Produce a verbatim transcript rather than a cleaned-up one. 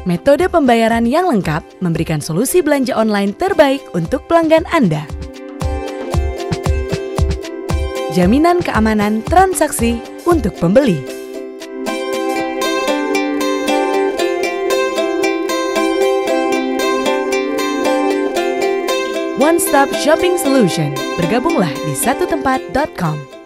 Metode pembayaran yang lengkap memberikan solusi belanja online terbaik untuk pelanggan Anda. Jaminan keamanan transaksi untuk pembeli. One Stop Shopping Solution. Bergabunglah di satu tempat dot com.